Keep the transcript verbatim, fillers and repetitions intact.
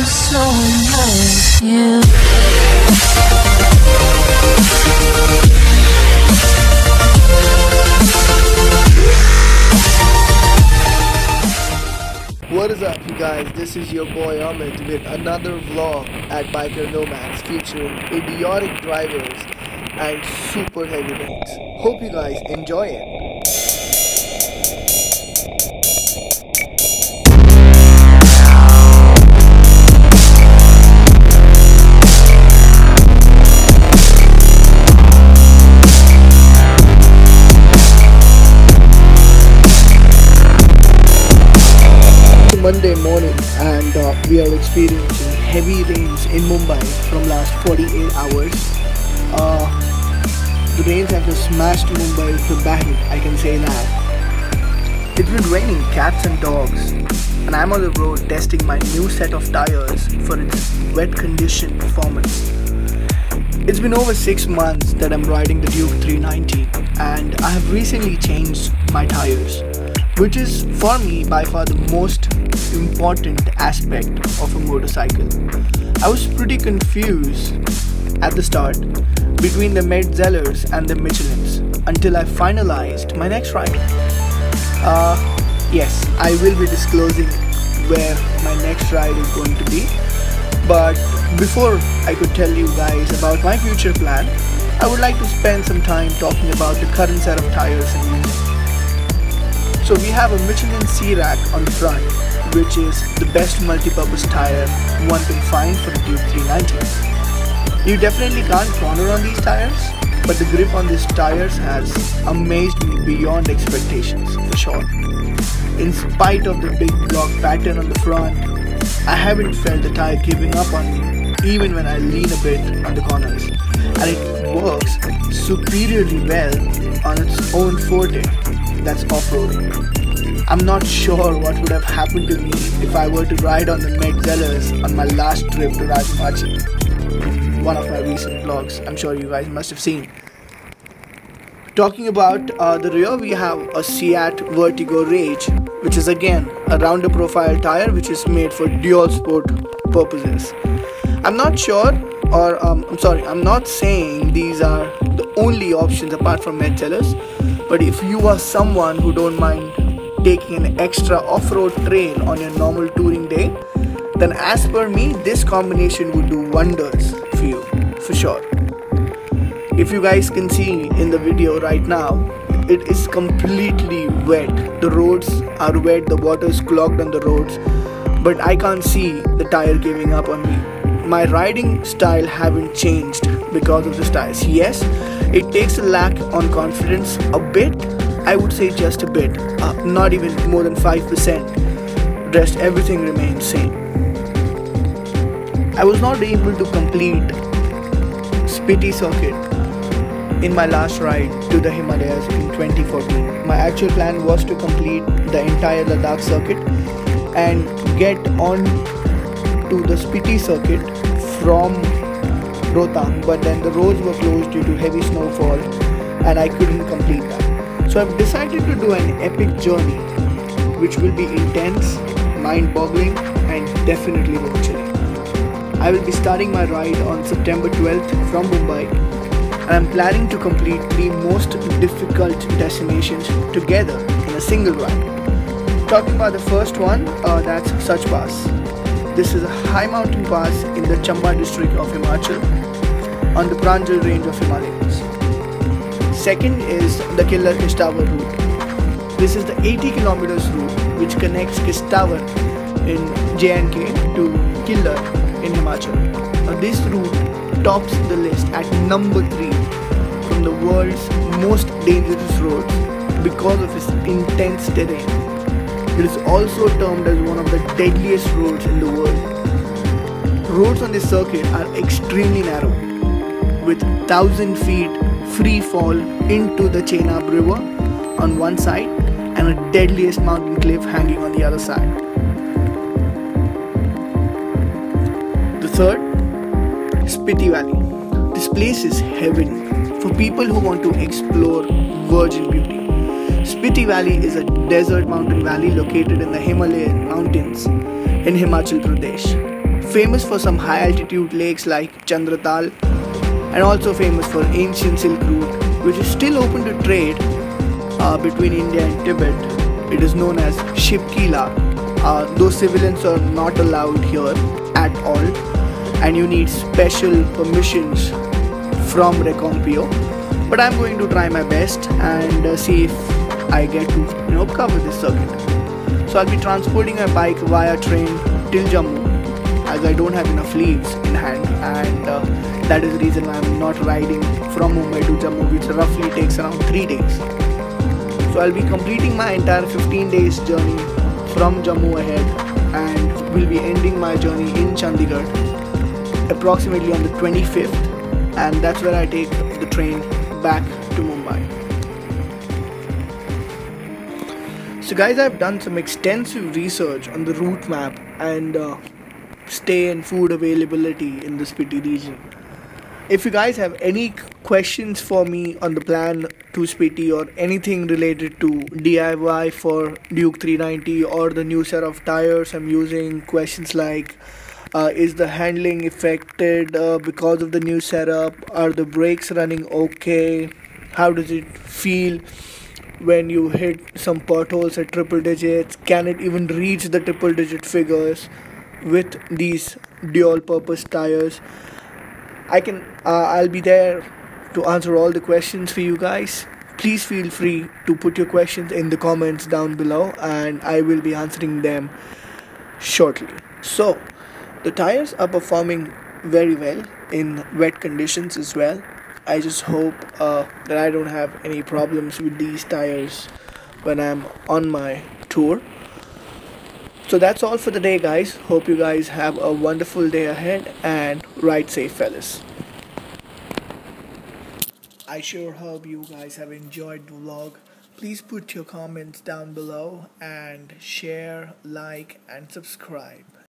so like you. What is up, you guys? This is your boy Amit with another vlog at Biker Nomads featuring idiotic drivers and super heavy rains. Hope you guys enjoy it. Monday morning and uh, we are experiencing heavy rains in Mumbai from last forty-eight hours. Uh, the rains have just smashed Mumbai to bank, I can say that. It's been raining cats and dogs, and I'm on the road testing my new set of tires for its wet condition performance. It's been over six months that I'm riding the Duke three ninety, and I have recently changed my tires, which is for me by far the most important aspect of a motorcycle. I was pretty confused at the start between the Metzellers and the Michelins until I finalized my next ride. Uh, yes, I will be disclosing where my next ride is going to be, but before I could tell you guys about my future plan, I would like to spend some time talking about the current set of tires I'm using. So we have a Michelin C-Rack on the front, which is the best multi-purpose tire one can find for the Duke three ninety. You definitely can't corner on these tires, but the grip on these tires has amazed me beyond expectations, for sure. In spite of the big block pattern on the front, I haven't felt the tire giving up on me even when I lean a bit on the corners, and it works superiorly well on its own forte, that's off-roading. I'm not sure what would have happened to me if I were to ride on the Metzellers on my last trip to Rajahmundry, one of my recent vlogs I'm sure you guys must have seen. Talking about uh, the rear, we have a Seat Vertigo Rage, which is again a rounder profile tire which is made for dual sport purposes. I'm not sure, or um, I'm sorry, I'm not saying these are the only options apart from Metzellers, but if you are someone who don't mind taking an extra off-road trail on your normal touring day, then as per me, this combination would do wonders for you, for sure. If you guys can see in the video right now, it is completely wet. The roads are wet, the water is clogged on the roads, but I can't see the tire giving up on me. My riding style haven't changed because of this tires. Yes, it takes a lack on confidence a bit, I would say just a bit, uh, not even more than five percent. Rest everything remains same. I was not able to complete Spiti circuit in my last ride to the Himalayas in twenty fourteen. My actual plan was to complete the entire Ladakh circuit and get on to the Spiti circuit from Rohtang, but then the roads were closed due to heavy snowfall and I couldn't complete that. So I've decided to do an epic journey which will be intense, mind-boggling and definitely road-chilling. I will be starting my ride on September twelfth from Mumbai, and I'm planning to complete three most difficult destinations together in a single ride. Talking about the first one, uh, that's Sach Pass. This is a high mountain pass in the Chamba district of Himachal on the Pranjal range of Himalayas. Second is the Killer Kishtawar route. This is the eighty kilometers route which connects Kishtawar in J and K to Killer in Himachal. Now this route tops the list at number three from the world's most dangerous roads because of its intense terrain. It is also termed as one of the deadliest roads in the world. Roads on this circuit are extremely narrow, with one thousand feet free fall into the Chenab river on one side and a deadliest mountain cliff hanging on the other side. The third, Spiti Valley. This place is heaven for people who want to explore virgin beauty. Spiti Valley is a desert mountain valley located in the Himalayan mountains in Himachal Pradesh. famous for some high altitude lakes like Chandratal, and also famous for ancient Silk Route, which is still open to trade uh, between India and Tibet. It is known as Shipkila. Uh, those civilians are not allowed here at all, and you need special permissions from Recompio. But I'm going to try my best and uh, see if I get to you know cover this circuit. So I'll be transporting my bike via train till Jammu, as I don't have enough leaves in hand, and uh, that is the reason why I'm not riding from Mumbai to Jammu, which roughly takes around three days. So I'll be completing my entire fifteen days journey from Jammu ahead, and will be ending my journey in Chandigarh approximately on the twenty-fifth, and that's where I take the train back to Mumbai. So guys, I've done some extensive research on the route map and uh, stay and food availability in the Spiti region. If you guys have any questions for me on the plan to Spiti or anything related to D I Y for Duke three ninety or the new set of tires I'm using, questions like uh, is the handling affected uh, because of the new setup, are the brakes running okay, how does it feel when you hit some potholes at triple digits, can it even reach the triple digit figures with these dual purpose tires. I can uh, I'll be there to answer all the questions for you guys. Please feel free to put your questions in the comments down below, and I will be answering them shortly. So the tires are performing very well in wet conditions as well. I just hope uh, that I don't have any problems with these tires when I'm on my tour. So that's all for the day, guys. Hope you guys have a wonderful day ahead, and ride safe, fellas. I sure hope you guys have enjoyed the vlog. Please put your comments down below and share, like, and subscribe.